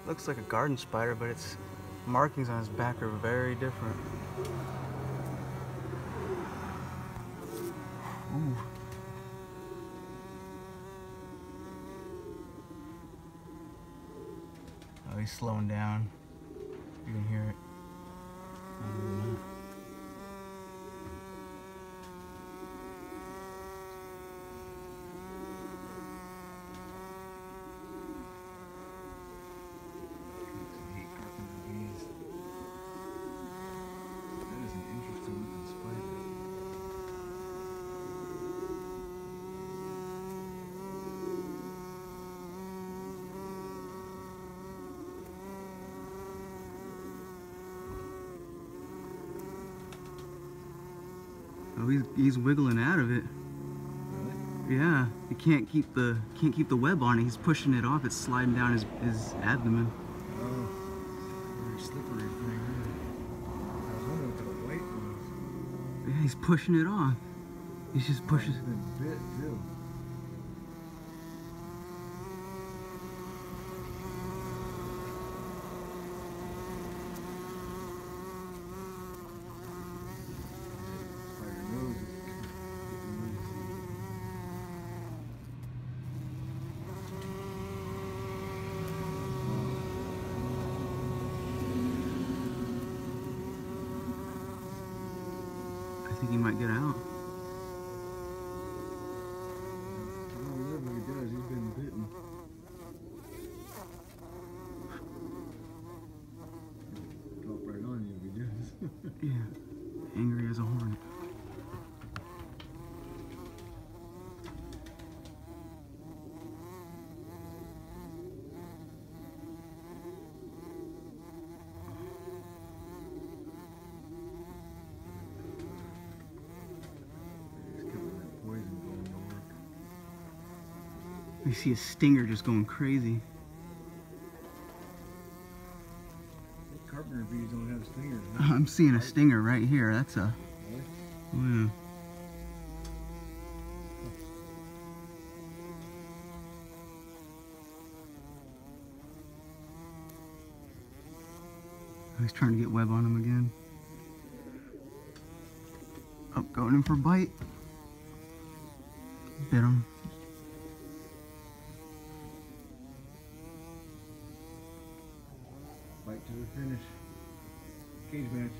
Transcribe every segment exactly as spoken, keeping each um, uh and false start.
Looks like a garden spider, but its markings on his back are very different. Ooh. Oh, he's slowing down. You can hear it. Um, Oh, he's he's wiggling out of it. Really? Yeah, he can't keep the can't keep the web on it. He's pushing it off. It's sliding down his his abdomen. Oh, very slippery thing. I was wondering what the weight was. Yeah, he's pushing it off. He's just pushing. Oh, he's been bit too. I think he might get out. Oh, look what he does. He's been bitten. Drop right on you if he does. Yeah, angry as a hornet. You see a stinger just going crazy. Carpenter bees don't have stingers. I'm seeing a stinger right here. That's a. Really? Oh, yeah. He's trying to get web on him again. Oh, going in for a bite. Bit him. Fight to the finish. Cage match.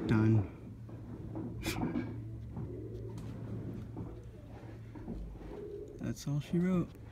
Done. That's all she wrote.